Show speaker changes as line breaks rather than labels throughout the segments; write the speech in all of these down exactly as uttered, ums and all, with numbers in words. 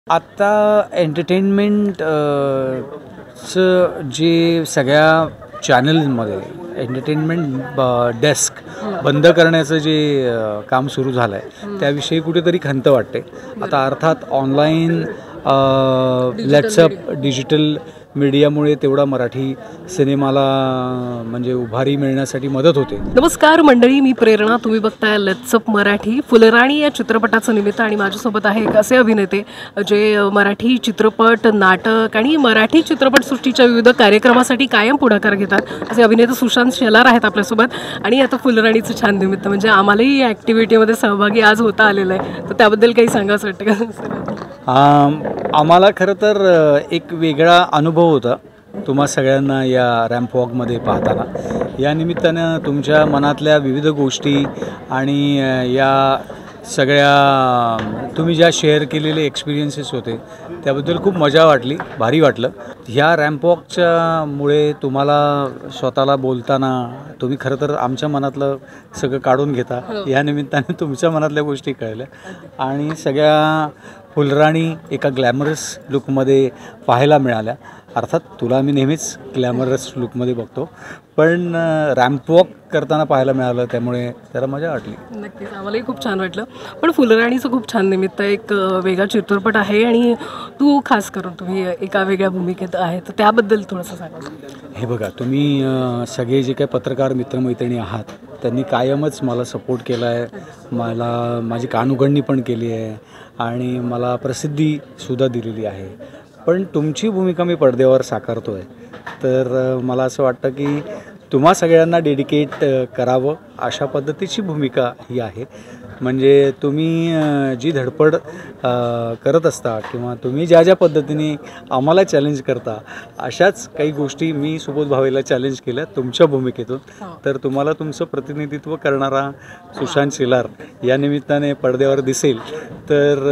आता एंटरटेनमेंट चं जे सगळ्या चॅनलमध्ये एंटरटेनमेंट डेस्क बंद करण्याचं जे काम सुरू झालं आहे त्याविषयी कुठेतरी खंत वाटते. आता अर्थात ऑनलाईन व्हॉट्सअप डिजिटल मीडियामुळे तेवढा मराठी सिनेमाला म्हणजे उभारी मिळण्यासाठी मदत होते.
नमस्कार मंडळी, मी प्रेरणा. तुम्ही बघताय लेट्स अप मराठी. फुलराणी या चित्रपटाचं निमित्त आणि माझ्यासोबत आहे एक असे अभिनेते जे मराठी चित्रपट, नाटक आणि मराठी चित्रपटसृष्टीच्या विविध कार्यक्रमासाठी कायम पुढाकार घेतात. असे अभिनेते सुशांत शेलार आहेत आपल्यासोबत. आणि आता फुलराणीचं छान निमित्त म्हणजे आम्हालाही या ॲक्टिव्हिटीमध्ये सहभागी आज होता आलेलं आहे, तर त्याबद्दल काही सांगायचं वाटतं का?
आम्हाला खरं तर एक वेगळा अनुभव होता तुम्हा सगळ्यांना या रॅम्प वॉकमध्ये पाहताना. या निमित्तानं तुमच्या मनातल्या विविध गोष्टी आणि या सगळ्या तुम्ही ज्या शेअर केलेले एक्सपिरियन्सेस होते त्याबद्दल खूप मजा वाटली, भारी वाटलं. ह्या रॅम्प वॉकच्या मुळे तुम्हाला स्वतःला बोलताना तुम्ही खरं तर आमच्या मनातलं सगळं काढून घेता. या निमित्ताने तुमच्या मनातल्या गोष्टी कळल्या आणि सगळ्या फुलराणी एका ग्लॅमरस लुकमध्ये पाहायला मिळाल्या. अर्थात तुला मी नेहमीच ग्लॅमरस लुकमध्ये बघतो, पण रॅम्प वॉक करताना पाहायला मिळालं त्यामुळे त्याला मजा वाटली.
नक्कीच, आम्हालाही खूप छान वाटलं. पण फुलराणीचं खूप छान निमित्त, एक वेगळा चित्रपट आहे आणि तू खास करून तुम्ही एका वेगळ्या भूमिकेत आहे, तर त्याबद्दल थोडंसं सांगा.
हे बघा, तुम्ही सगळे जे काही पत्रकार मित्रमैत्रिणी आहात त्यांनी कायमच मला सपोर्ट केला आहे, मला माझी कानउघडणी पण केली आहे आणि मला प्रसिद्धीसुद्धा दिलेली आहे. पण तुमची भूमिका मी पडद्यावर साकारतो आहे, तर मला असं वाटतं की तुम्हा सगळ्यांना डेडिकेट करावं अशा पद्धतीची भूमिका ही आहे. म्हणजे तुम्ही जी धडपड करत असता किंवा तुम्ही ज्या ज्या पद्धतीने आम्हाला चॅलेंज करता अशाच काही गोष्टी मी सुबोध भावेला चॅलेंज केल्या तुमच्या भूमिकेतून. तर तुम्हाला तुमचं प्रतिनिधित्व करणारा सुशांत शेलार या निमित्ताने पडद्यावर दिसेल, तर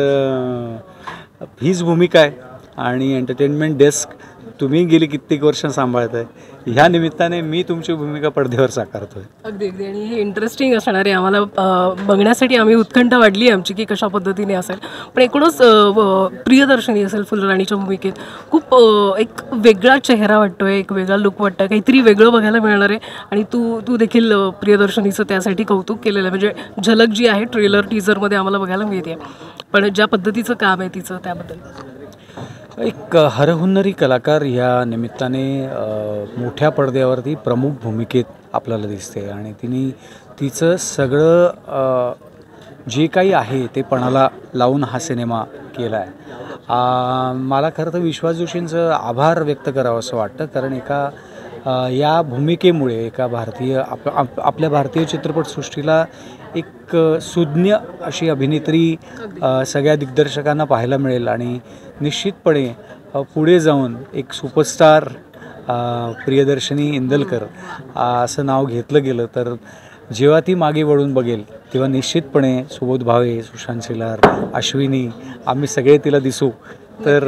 हीच भूमिका आहे. आणि एंटरटेनमेंट डेस्क तुम्ही गेली कित्येक वर्ष सांभाळत आहे, ह्या निमित्ताने मी तुमची भूमिका पडद्यावर साकारतोय.
अगदी अगदी आणि हे इंटरेस्टिंग असणार आहे. आम्हाला बघण्यासाठी आम्ही उत्कंठा वाढली आमची की कशा पद्धतीने असेल. पण एकूणच प्रियदर्शनी असेल फुलराणीच्या भूमिकेत खूप एक वेगळा चेहरा वाटतोय, एक वेगळा लुक वाटतं, काहीतरी वेगळं बघायला मिळणार आहे. आणि तू तू देखील प्रियदर्शनीचं त्यासाठी कौतुक केलेलं आहे. म्हणजे झलक जी आहे ट्रेलर टीझरमध्ये आम्हाला बघायला मिळते, पण ज्या पद्धतीचं काम आहे तिचं त्याबद्दल.
एक हरहुन्नरी कलाकार ह्या निमित्ताने मोठ्या पडद्यावरती प्रमुख भूमिकेत आपल्याला दिसते आणि तिने तिचं सगळं जे काही आहे ते पणाला लावून हा सिनेमा केला आहे. मला खरं तर विश्वास जोशींचं आभार व्यक्त करावं असं वाटतं, कारण एका या भूमिकेमुळे एका भारतीय आप आप आपल्या भारतीय चित्रपटसृष्टीला एक सुज्ञ अशी अभिनेत्री सगळ्या दिग्दर्शकांना पाहायला मिळेल आणि निश्चितपणे पुढे जाऊन एक सुपरस्टार प्रियदर्शनी इंदलकर असं नाव घेतलं गेलं तर जेव्हा ती मागे वळून बघेल तेव्हा निश्चितपणे सुबोध भावे, सुशांत शेलार, अश्विनी आम्ही सगळे तिला दिसू. तर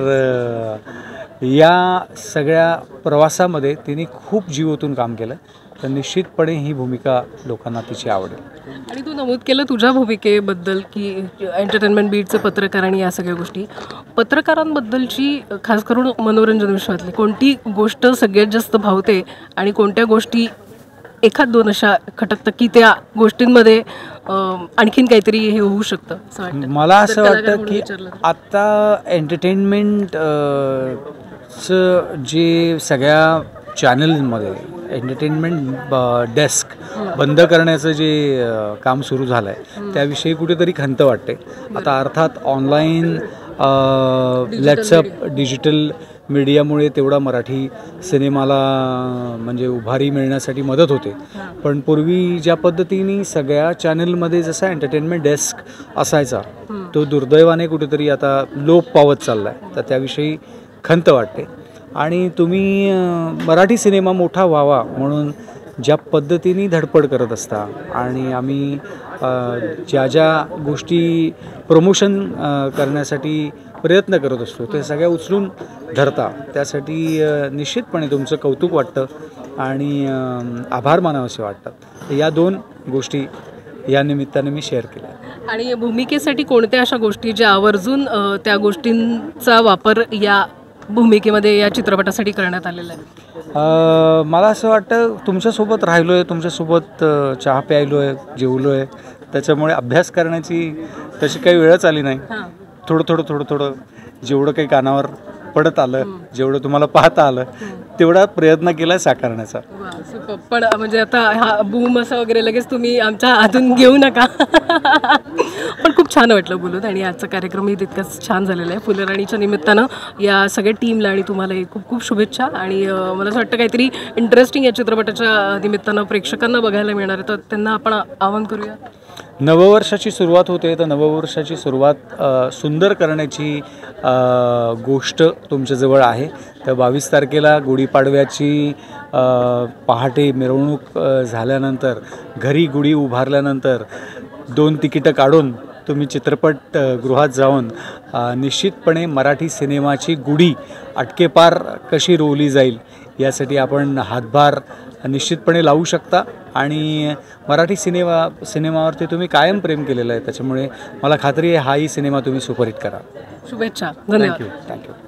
या सगळ्या प्रवासामध्ये तिने खूप जीव ओतून काम केलं, तर निश्चितपणे ही भूमिका लोकांना तिची आवडेल.
आणि तू नमूद केलं तुझ्या भूमिकेबद्दल की एंटरटेनमेंट बीटचे पत्रकार आणि या सगळ्या गोष्टी. पत्रकारांबद्दलची खास करून मनोरंजन विश्वातली कोणती गोष्ट सगळ्यात जास्त भावते आणि कोणत्या गोष्टी एखाद दोन अशा खटकतात की त्या गोष्टींमध्ये आणखीन काहीतरी हे होऊ शकतं?
मला असं वाटतं की आता एंटरटेनमेंट चं जे सगळ्या चॅनलमध्ये एंटरटेनमेंट डेस्क बंद करण्याचं जे काम सुरू झालं आहे त्याविषयी कुठेतरी खंत वाटते. आता अर्थात ऑनलाईन व्हॉट्सअप डिजिटल मीडियामुळे तेवढा मराठी सिनेमाला म्हणजे उभारी मिळण्यासाठी मदत होते, पण पूर्वी ज्या पद्धतीने सगळ्या चॅनलमध्ये जसा एंटरटेनमेंट डेस्क असायचा तो दुर्दैवाने कुठेतरी आता लोप पावत चालला आहे. तर त्याविषयी खंत वाटते. आणि तुम्ही मराठी सिनेमा मोठा व्हावा म्हणून ज्या पद्धतीने धडपड करत असता आणि आम्ही ज्या ज्या गोष्टी प्रमोशन करण्यासाठी प्रयत्न करत असतो ते सगळ्या उचलून धरता, त्यासाठी निश्चितपणे तुमचं कौतुक वाटतं आणि आभार मानावेसे वाटतात. या दोन गोष्टी या निमित्ताने मी शेअर केलं.
आणि भूमिकेसाठी कोणत्या अशा गोष्टी ज्या आवर्जून अ, त्या गोष्टींचा वापर या भूमिकेमध्ये या चित्रपटासाठी करण्यात आलेला आहे?
अ, मला असं वाटतं तुमच्यासोबत राहिलो आहे, तुमच्यासोबत अ, चहा प्यायलो आहे, जेवलो आहे, त्याच्यामुळे अभ्यास करण्याची तशी काही वेळच आली नाही.
हां.
थोडं थोडं थोडं थोडं जेवढं काही कानावर पडत आलं, जेवढं तुम्हाला पाहता आलं, तेवढा प्रयत्न केला साकारण्याचा.
वा, सुपर. पण म्हणजे आता हा बूम असं वगैरे लगेच तुम्ही आमच्या हातून घेऊ नका. पण खूप छान वाटलं बोलून आणि आजचा कार्यक्रमही तितकाच छान झालेला आहे. फुलराणीच्या निमित्तानं या सगळ्या टीमला आणि तुम्हालाही खूप खूप शुभेच्छा. आणि अं, मला असं वाटतं काहीतरी इंटरेस्टिंग या चित्रपटाच्या निमित्तानं प्रेक्षकांना बघायला मिळणार आहे, तर त्यांना आपण आवाहन करूया.
नववर्षाची सुरुवात होते, तर नववर्षाची सुरुवात अ, सुंदर करण्याची अ, गोष्ट तुमच्याजवळ आहे. तर बावीस तारखेला गुढीपाडव्याची अ, पहाटे मिरवणूक अ, झाल्यानंतर घरी गुढी उभारल्यानंतर दोन तिकीटं काढून तुम्ही चित्रपट अ, गृहात जाऊन अ, निश्चितपणे मराठी सिनेमाची गुढी अटकेपार कशी रोवली जाईल यासाठी आपण हातभार निश्चितपणे लावू शकता. आणि मराठी सिनेमा सिनेमावरती तुम्ही कायम प्रेम केलेलं आहे, त्याच्यामुळे मला खात्री आहे हाही सिनेमा तुम्ही सुपरहिट करा.
शुभेच्छा. धन्यवाद.
Thank you thank you